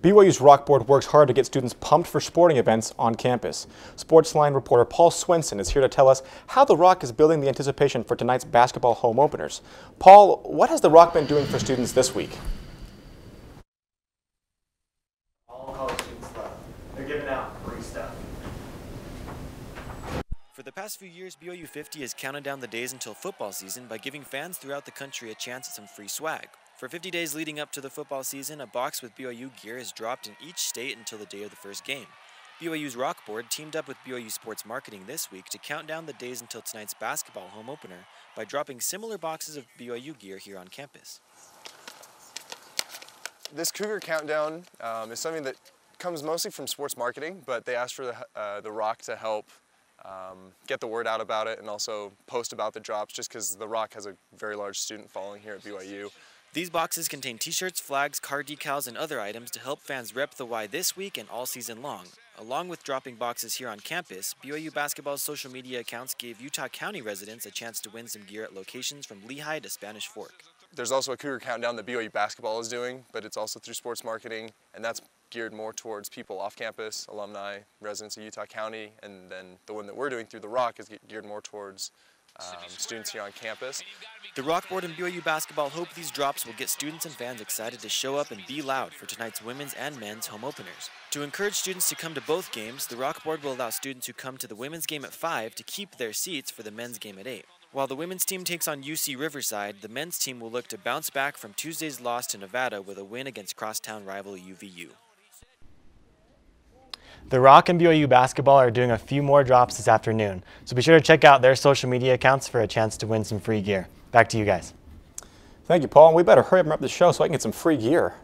BYU's ROC board works hard to get students pumped for sporting events on campus. Sportsline reporter Paul Swenson is here to tell us how the ROC is building the anticipation for tonight's basketball home openers. Paul, what has the ROC been doing for students this week? All college students love. They're giving out free stuff. For the past few years, BYU 50 has counted down the days until football season by giving fans throughout the country a chance at some free swag. For 50 days leading up to the football season, a box with BYU gear is dropped in each state until the day of the first game. BYU's ROC board teamed up with BYU Sports Marketing this week to count down the days until tonight's basketball home opener by dropping similar boxes of BYU gear here on campus. This Cougar Countdown is something that comes mostly from sports marketing, but they asked for the ROC to help get the word out about it and also post about the drops, just because the ROC has a very large student following here at BYU. These boxes contain t-shirts, flags, car decals, and other items to help fans rep the Y this week and all season long. Along with dropping boxes here on campus, BYU basketball's social media accounts gave Utah County residents a chance to win some gear at locations from Lehigh to Spanish Fork. There's also a Cougar Countdown that BYU basketball is doing, but it's also through sports marketing, and that's geared more towards people off campus, alumni, residents of Utah County, and then the one that we're doing through the ROC is geared more towards students here on campus. The ROC board and BYU basketball hope these drops will get students and fans excited to show up and be loud for tonight's women's and men's home openers. To encourage students to come to both games, the ROC board will allow students who come to the women's game at 5 to keep their seats for the men's game at 8. While the women's team takes on UC Riverside, the men's team will look to bounce back from Tuesday's loss to Nevada with a win against crosstown rival UVU. The ROC and BYU basketball are doing a few more drops this afternoon, so be sure to check out their social media accounts for a chance to win some free gear. Back to you guys. Thank you, Paul. We better hurry up and wrap the show so I can get some free gear.